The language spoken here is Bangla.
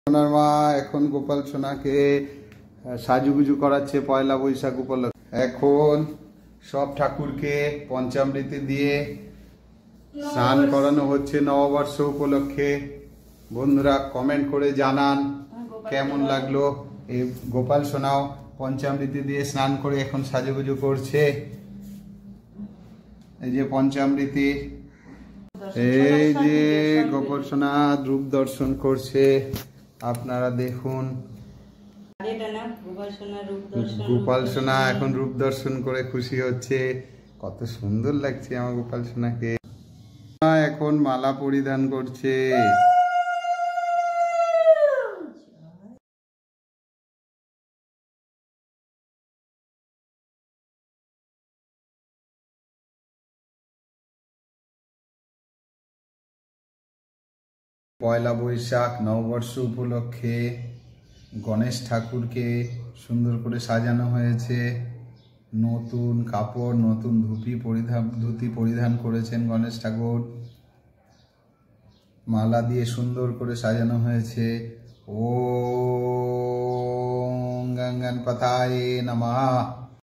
সোনার মা এখন গোপাল সোনাকে সাজুগুজু করাচ্ছে পয়লা বৈশাখ উপলক্ষে। এখন সব ঠাকুরকে পঞ্চামৃতি দিয়ে স্নান করানো হচ্ছে নববর্ষ উপলক্ষে। বন্ধুরা কমেন্ট করে জানান কেমন লাগলো। এই গোপাল সোনাও পঞ্চামৃতি দিয়ে স্নান করে এখন সাজুগুজু করছে। এই যে পঞ্চামৃতি, এই যে গোপাল সোনা রূপ দর্শন করছে, আপনারা দেখুন। গোপাল সোনা এখন রূপ দর্শন করে খুশি হচ্ছে। কত সুন্দর লাগছে আমার গোপাল সোনাকে। এখন মালা পরিধান করছে। পয়লা বৈশাখ নববর্ষ উপলক্ষে গণেশ ঠাকুরকে সুন্দর করে সাজানো হয়েছে। নতুন কাপড়, নতুন ধুতি পরিধান করেছেন গণেশ ঠাকুর। মালা দিয়ে সুন্দর করে সাজানো হয়েছে। ওম গঙ্গণপতায়ে নমঃ।